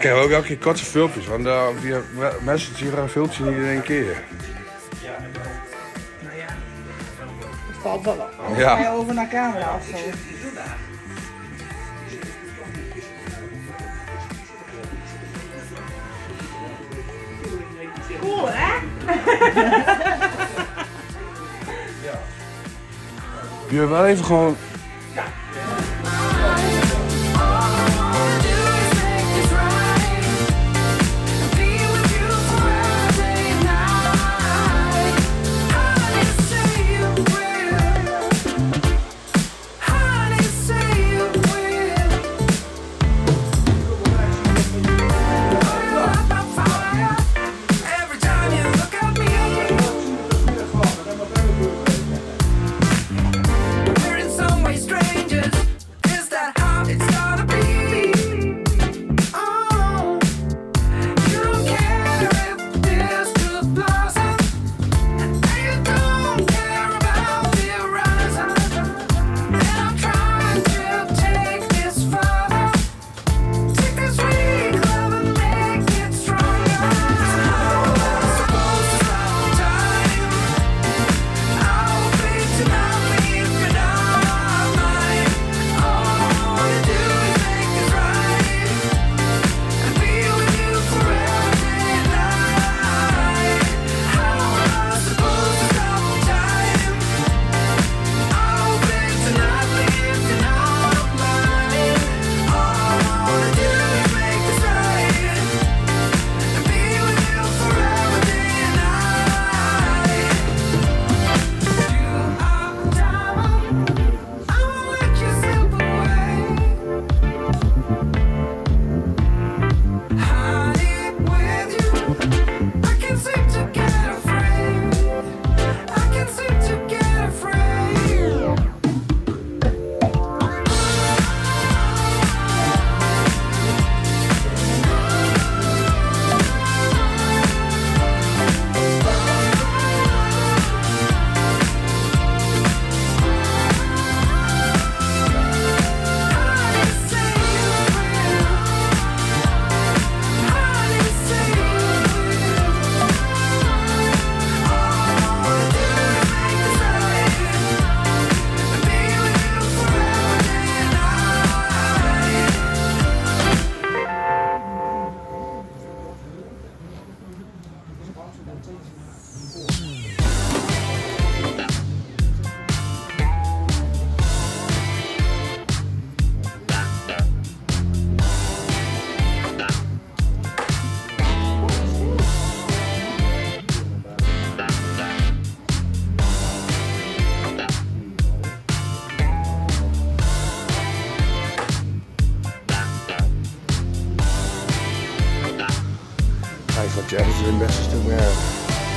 krijgen we ook elke keer korte filmpjes, want mensen zien een filmpje niet in één keer. Nou ja, het valt wel op. Ja. Ga je over naar camera of zo? Cool, hè? Je hebt wel even gewoon... Eind van het jaar is er een beste stuk bij aan.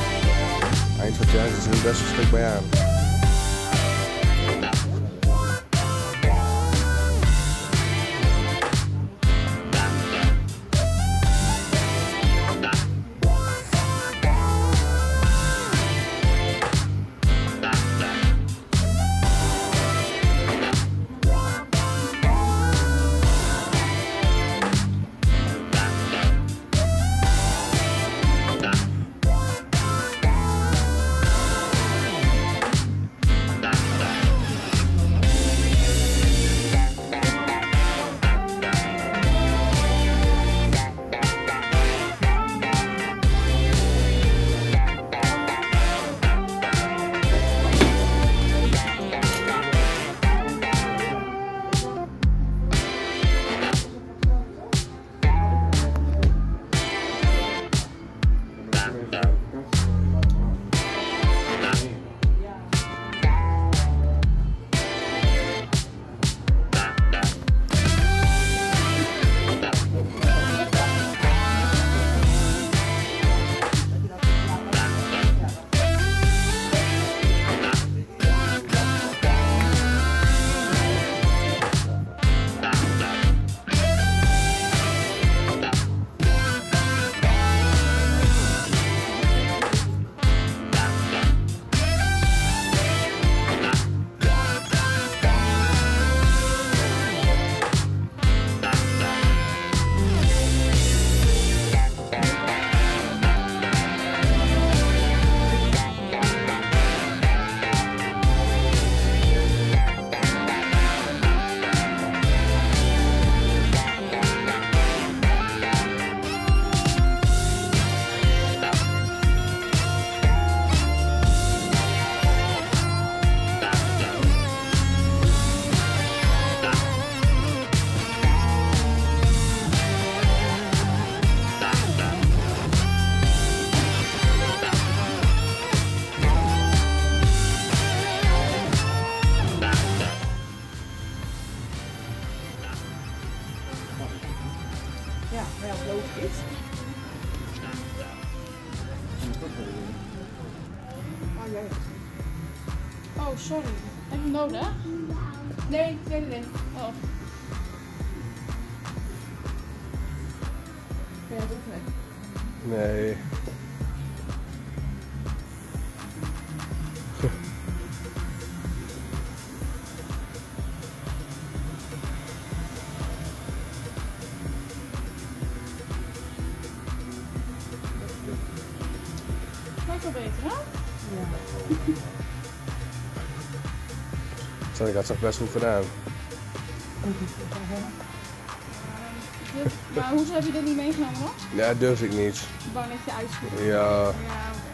Eind van het jaar is er een beste stuk bij aan. Ja, maar ja, dat geloof ik is. Oh, jij. Oh, sorry. Heb je hem nodig? Nee, nee. Oh. Ja, dat hoeft niet. Nee. Lijkt wel beter, hè? Ja. Ik had het best goed gedaan. Maar hoezo heb je dit niet meegenomen dan? Ja, dat durf ik niet. Bang dat je uitschiet. Ja. Ja, oké.